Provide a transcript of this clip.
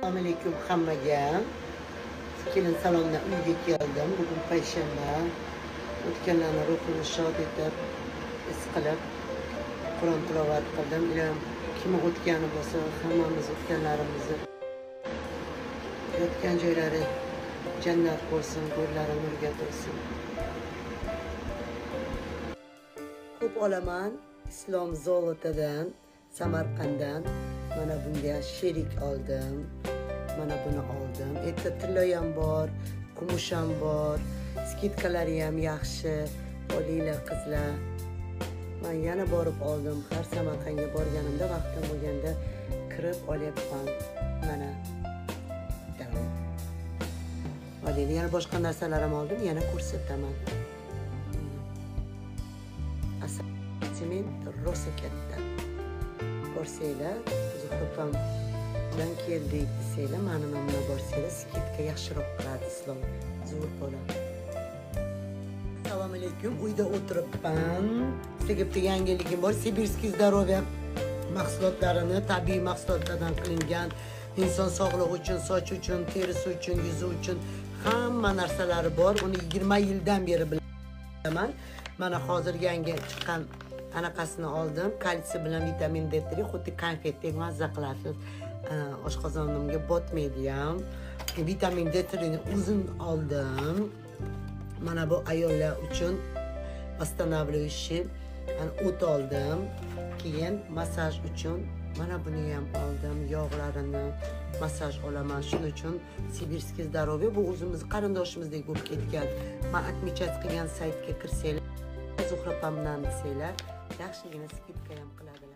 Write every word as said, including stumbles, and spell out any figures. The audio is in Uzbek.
Assalomu alaykum hammaga. Kelin salomdan uyga keldim. Bugun payshanba. O'tganlarni ruhini shod etib, his qilib Qur'on tilovat qildim. Ilohim kim o'tgani bo'lsa, hammamiz o'tganlarimizni yotgan joylari jannat bo'lsin, yo'llari nurga to'lsin. Ko'p olaman Islom Zolotadan, Samarqanddan mana bunga sherik oldim. Mana buni oldim. Etta tilloy ham bor, kumush ham bor, skidkalari ham yaxshi. Olinglar qizlar. Men yana borib oldim. Har Samarqandga borganimda vaqtim bo'lganda kirib olyapman. Mana. Olinglar, yana boshqa narsalar ham oldim, yana ko'rsataman. Assortiment rosa katta. Ko'rsanglar, Zuhrupam bilan keldik desanglar, mana mana borsanglar, skidka yaxshiroq qiladi Islom zo'r bo'ladi. Assalomu alaykum. Uyda o'tiribman. Sizga bitta yangiligim bor. Sibirskiy Здоровье mahsulotlarini tabiiy mahsulotlardan qilingan, inson sog'lig'i uchun, soch uchun, terisi uchun, yuzi uchun hamma narsalari bor. Uni yigirma yildan beri bilaman. Mana hozir yangi chiqqan anaqasini oldim. Kalsiy bilan vitamin D uch, xuddi konfetdek mazza qilasiz. Oshqozonimga botmaydi ham. Vitamin D uch ni uzun oldim. Mana bu ayollar uchun восстанавливающий o't oldim. Keyin massaj uchun mana buni ham oldim. Yog'larini massaj olaman. Shuning uchun Sibirskiy Здоровье bu o'zimiz qarindoshimizdek bo'lib ketgan. Men отмечать qilgan saytga kirsanglar, Zuhrapamdan desanglar, yaxshigina skidka ham qiladi.